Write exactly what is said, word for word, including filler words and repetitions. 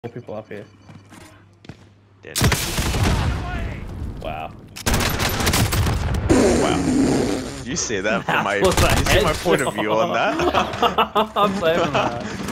People up here. Dead. Wow. Wow. You say that from my. was a You see my point of view on headshot. that? I'm saving that.